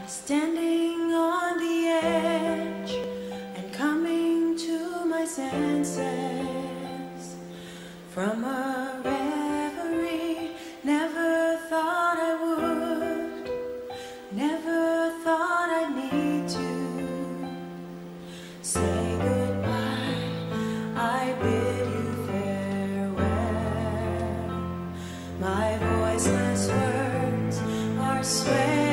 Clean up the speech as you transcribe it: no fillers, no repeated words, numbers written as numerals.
Standing on the edge and coming to my senses from a reverie. Never thought I would, never thought I'd need to say goodbye. I bid you farewell. My voiceless words are swaying.